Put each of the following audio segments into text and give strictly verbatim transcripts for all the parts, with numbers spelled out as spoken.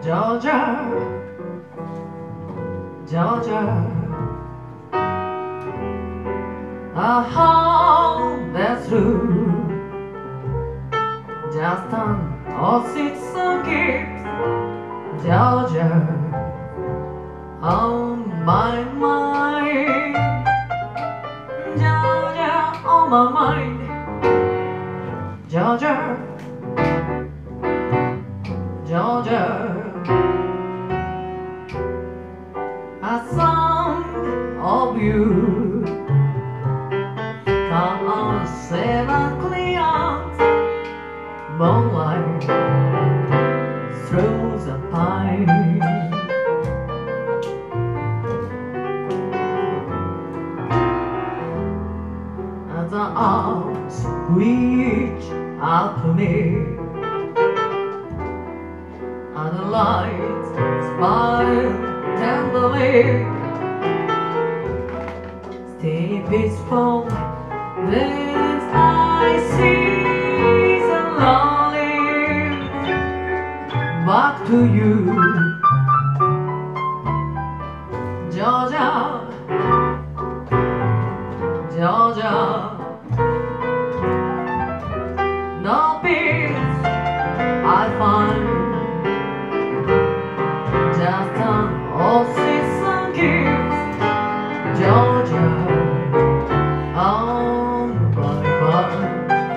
Georgia, Georgia, a home that's true. Just an old citizen keeps Georgia on my mind. Georgia on my mind. Georgia, Georgia, a song of you. Come on, seven clear moonlight through the pine. And the arms reach out to me, and the light smile tenderly. Stay peaceful, then I see the lonely back to you. Georgia, Georgia, no peace I find. Just an old season gives Georgia on my mind.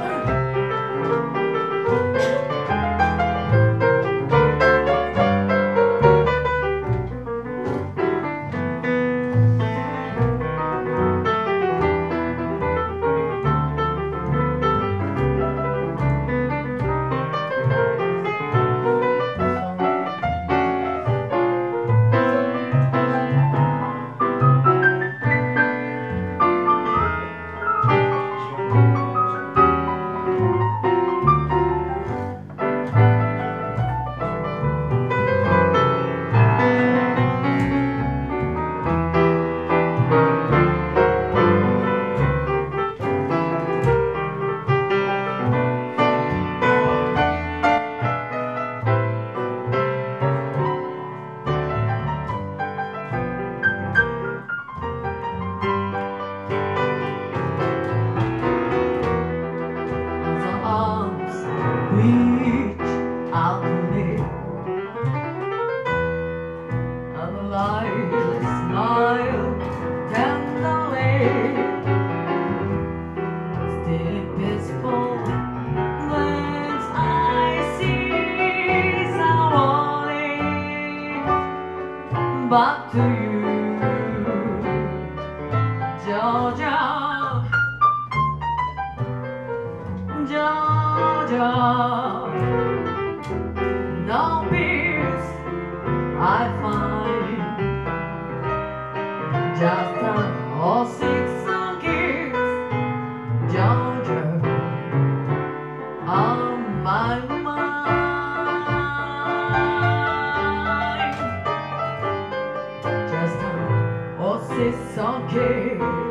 Reach out to me, and the light smile tenderly. Stay peaceful, when I see the warning back to you. Georgia, Georgia, no peace I find. Just an old season gives Georgia on my mind. Just an old season gives